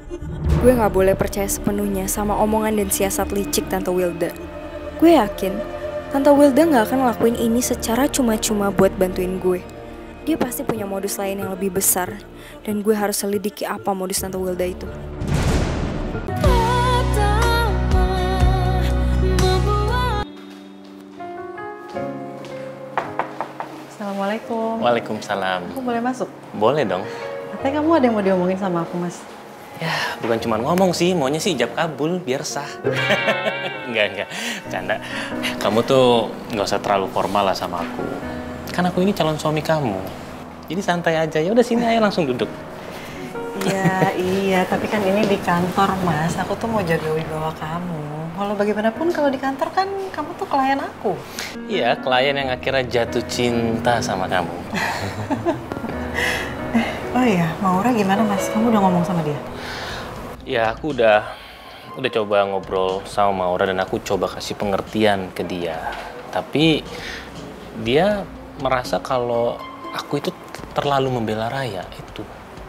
Gue gak boleh percaya sepenuhnya sama omongan dan siasat licik Tante Wilda. Gue yakin Tante Wilda gak akan ngelakuin ini secara cuma-cuma buat bantuin gue. Dia pasti punya modus lain yang lebih besar, dan gue harus selidiki apa modus Tante Wilda itu. Assalamualaikum. Waalaikumsalam. Aku boleh masuk? Boleh dong. Katanya kamu ada yang mau diomongin sama aku, Mas. Ya, bukan cuma ngomong sih, maunya sih ijab kabul biar sah. Enggak, canda. Kamu tuh nggak usah terlalu formal lah sama aku. Kan aku ini calon suami kamu. Jadi santai aja. Ya udah sini aja langsung duduk. Iya, tapi kan ini di kantor, Mas. Aku tuh mau jaga wibawa kamu. Walau bagaimanapun kalau di kantor kan kamu tuh klien aku. Iya, klien yang akhirnya jatuh cinta sama kamu. Oh iya, Maura gimana, Mas? Kamu udah ngomong sama dia? Ya, aku udah coba ngobrol sama Maura dan aku coba kasih pengertian ke dia. Tapi dia merasa kalau aku itu terlalu membela Raya itu.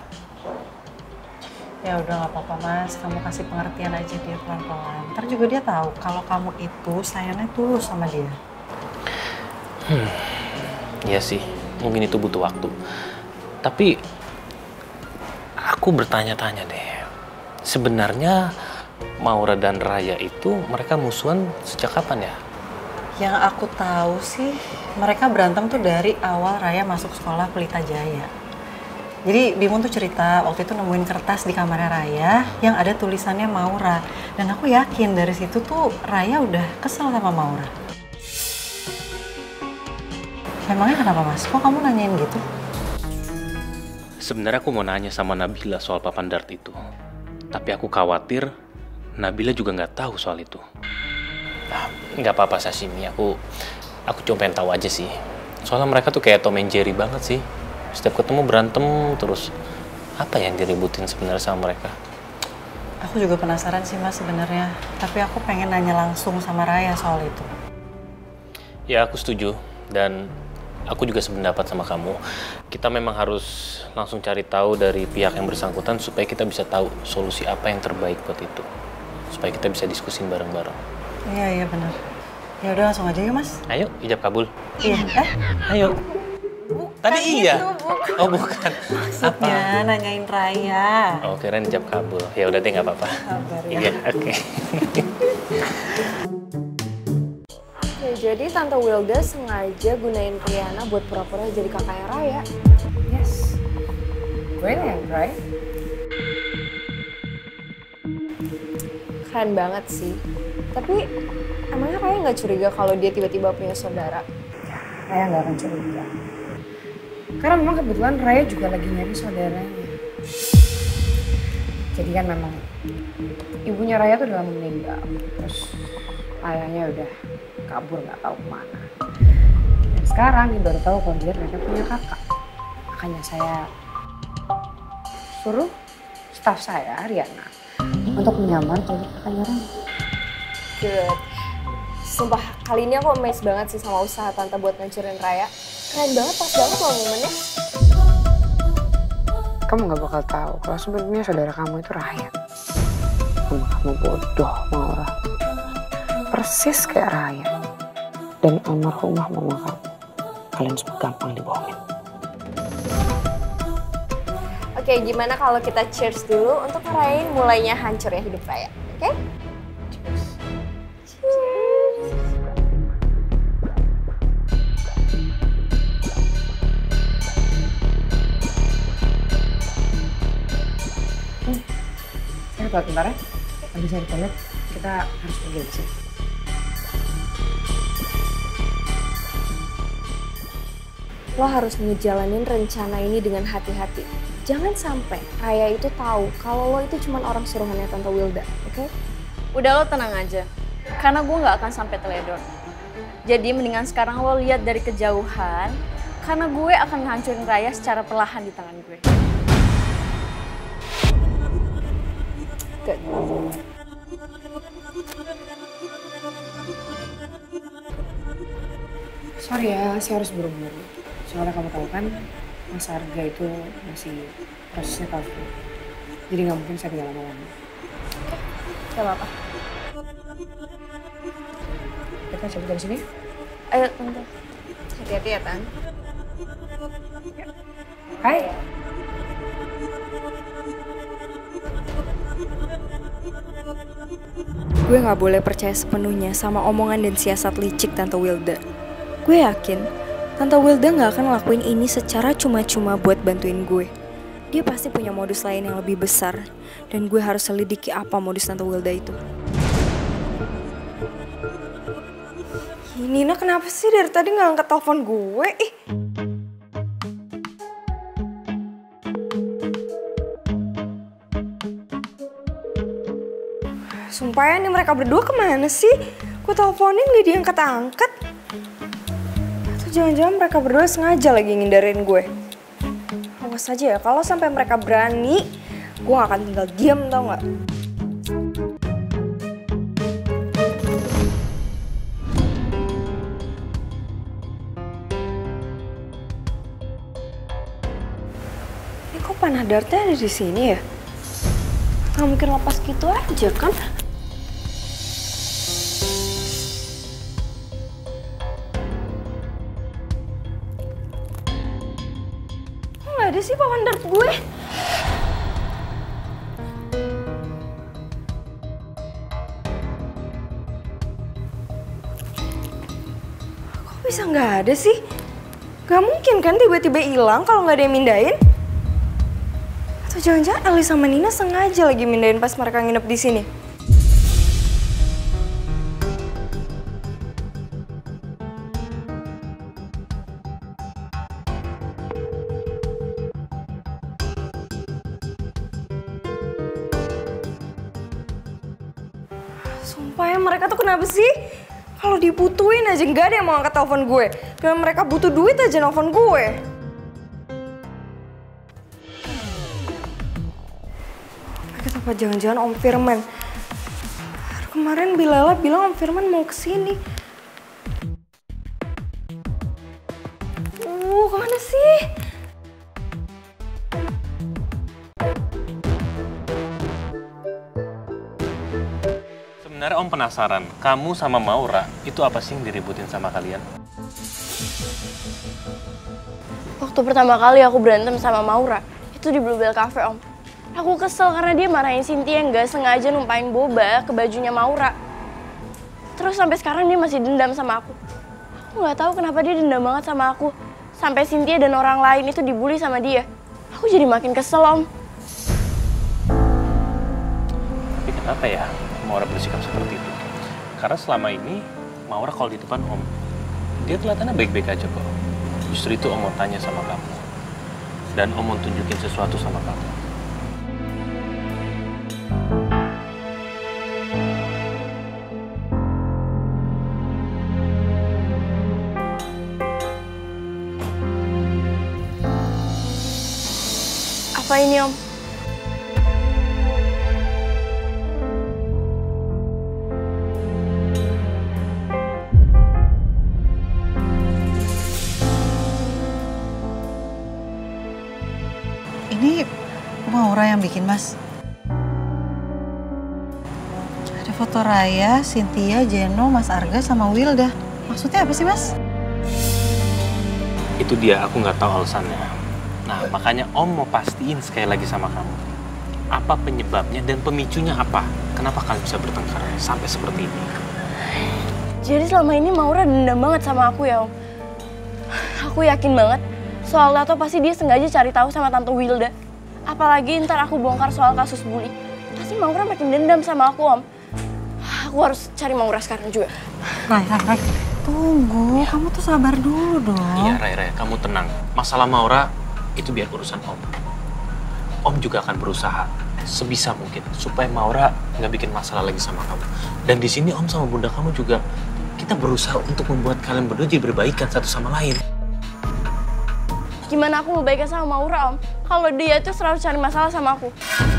Ya udah nggak apa-apa, Mas. Kamu kasih pengertian aja dia pelan-pelan. Ntar juga dia tahu kalau kamu itu sayangnya tulus sama dia. Iya sih, mungkin itu butuh waktu. Tapi aku bertanya-tanya deh. Sebenarnya Maura dan Raya itu mereka musuhan sejak kapan ya? Yang aku tahu sih mereka berantem tuh dari awal Raya masuk sekolah Pelita Jaya. Jadi Bimun tuh cerita waktu itu nemuin kertas di kamarnya Raya yang ada tulisannya Maura. Dan aku yakin dari situ tuh Raya udah kesel sama Maura. Memangnya kenapa, Mas? Kok kamu nanyain gitu? Sebenarnya aku mau nanya sama Nabila soal papan dart itu. Tapi aku khawatir Nabila juga nggak tahu soal itu. Nah, nggak apa-apa Sashimi, aku cuma pengen tahu aja sih. Soalnya mereka tuh kayak Tom and Jerry banget sih. Setiap ketemu berantem terus. Apa yang diributin sebenarnya sama mereka? Aku juga penasaran sih, Mas, sebenarnya. Tapi aku pengen nanya langsung sama Raya soal itu. Ya, aku setuju. Dan aku juga sependapat sama kamu. Kita memang harus langsung cari tahu dari pihak yang bersangkutan supaya kita bisa tahu solusi apa yang terbaik buat itu. Supaya kita bisa diskusin bareng-bareng. Iya benar. Ya udah langsung aja yuk, Mas. Ayo, ijab kabul. Iya. Ayo. Tadi iya. Itu, Oh bukan. maksudnya nanyain Raya. Oh kirain ijab kabul. Ya udah deh nggak apa-apa. Sabar ya. Iya, oke. Ya, jadi Tante Wilda sengaja gunain Riana buat pura-pura jadi kakaknya Raya. Yes. Brilliant, right? Keren banget sih. Tapi emangnya Raya nggak curiga kalau dia tiba-tiba punya saudara? Raya nggak akan curiga. Karena memang kebetulan Raya juga lagi nyari saudaranya. Jadi kan memang ibunya Raya tuh udah lama meninggal. Terus ayahnya udah kabur nggak tahu kemana. Dan sekarang dia baru tahu kalau dia ternyata punya kakak. Makanya saya suruh staf saya, Riana, untuk menyamar jadi kakaknya Raya. Good. Sumpah, kali ini aku amazed banget sih sama usaha Tante buat ngancurin Raya. Keren banget, pas banget loh momennya. Kamu nggak bakal tahu kalau sebenarnya saudara kamu itu Raya. Kamu bodoh, Maura. Persis kayak Raya. Dan almarhumah mama kamu. Kalian semua gampang dibohongin. Oke, gimana kalau kita cheers dulu untuk ngerayain mulainya hancurnya hidup Raya, oke? Cheers. Cheers. Saya keluar bentar ya. Habis saya toilet, kita harus pergi dari sini. Lo harus ngejalanin rencana ini dengan hati-hati. Jangan sampai Raya itu tahu kalau lo itu cuma orang suruhannya Tante Wilda, oke? Udah lo tenang aja, karena gue gak akan sampai teledor. Jadi mendingan sekarang lo lihat dari kejauhan, karena gue akan ngancurin Raya secara perlahan di tangan gue. Good. Sorry ya, saya harus buru-buru. Soalnya kamu tahu kan, Mas Arga itu masih prosesnya cover. Jadi nggak mungkin saya tinggal lama-lama. Gak apa-apa. Kita cabut dari sini. Ayo, Tante. Hati-hati ya, Tan. Hai. Gue gak boleh percaya sepenuhnya sama omongan dan siasat licik Tante Wilda. Gue yakin Tante Wilda gak akan ngelakuin ini secara cuma-cuma buat bantuin gue. Dia pasti punya modus lain yang lebih besar, dan gue harus selidiki apa modus Tante Wilda itu. Nina kenapa sih dari tadi gak angkat telepon gue? Sumpah ya, nih mereka berdua kemana sih? Gue teleponin gak diangkat-angkat. Atau jangan-jangan mereka berdua sengaja lagi ngindarin gue. Awas aja ya, kalau sampai mereka berani, gue gak akan tinggal diam, tau gak? Ini kok panah dartnya ada di sini ya? Gak mungkin lepas gitu aja kan? Gak ada sih papan dart gue. Kok bisa gak ada sih? Gak mungkin kan tiba-tiba hilang kalau gak ada yang mindahin? Atau jangan-jangan Ali sama Nina sengaja lagi mindahin pas mereka nginep di sini? Sumpah ya, mereka tuh kenapa sih? Kalau dibutuhin aja nggak ada yang mau angkat telepon gue. Dan mereka butuh duit aja nelfon gue. Mereka apa jangan-jangan Om Firman? Kemarin Bilala bilang Om Firman mau kesini. Kemana sih? Sebenarnya Om penasaran, kamu sama Maura itu apa sih yang diributin sama kalian? Waktu pertama kali aku berantem sama Maura, itu di Bluebell Cafe, Om. Aku kesel karena dia marahin Cynthia yang gak sengaja numpain boba ke bajunya Maura. Terus sampai sekarang dia masih dendam sama aku. Aku gak tahu kenapa dia dendam banget sama aku. Sampai Cynthia dan orang lain itu dibully sama dia. Aku jadi makin kesel, Om. Tapi kenapa ya Maura bersikap seperti itu? Karena selama ini Maura kalau di depan Om, dia kelihatannya baik-baik aja kok. Justru itu Om mau tanya sama kamu. Dan Om mau tunjukin sesuatu sama kamu. Apa ini, Om? Ini Maura yang bikin, Mas. Ada foto Raya, Cynthia, Jeno, Mas Arga, sama Wilda. Maksudnya apa sih, Mas? Itu dia, aku nggak tahu alasannya. Nah, makanya Om mau pastiin sekali lagi sama kamu. Apa penyebabnya dan pemicunya apa? Kenapa kalian bisa bertengkar sampai seperti ini? Jadi selama ini Maura dendam banget sama aku ya, Om. Aku yakin banget soal Tato pasti dia sengaja cari tahu sama Tante Wilda. Apalagi ntar aku bongkar soal kasus bully. Pasti Maura makin dendam sama aku, Om. Aku harus cari Maura sekarang juga. Rai. Tunggu, kamu tuh sabar dulu dong. Iya, Rai, kamu tenang. Masalah Maura itu biar urusan Om. Om juga akan berusaha sebisa mungkin supaya Maura nggak bikin masalah lagi sama kamu. Dan di sini Om sama Bunda kamu juga kita berusaha untuk membuat kalian berdua jadi berbaikan satu sama lain. Gimana aku mau baikan sama Maura, Om? Kalau dia tuh selalu cari masalah sama aku.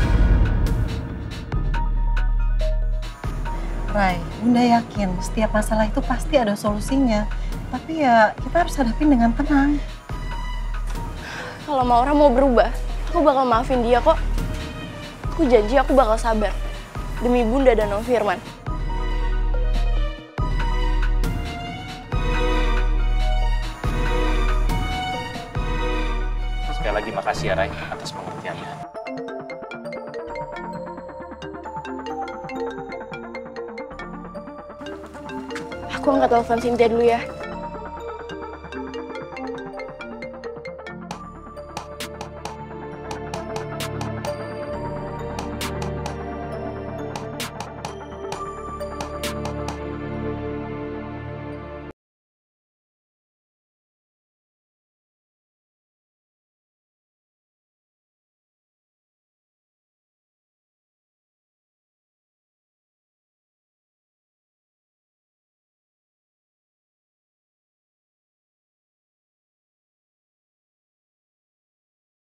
Rai, Bunda yakin setiap masalah itu pasti ada solusinya. Tapi ya kita harus hadapin dengan tenang. Kalau Maura mau berubah, aku bakal maafin dia kok. Aku janji aku bakal sabar. Demi Bunda dan Om Firman. Sekali lagi makasih ya Ray atas pengertiannya. Aku angkat telepon Cynthia dulu ya.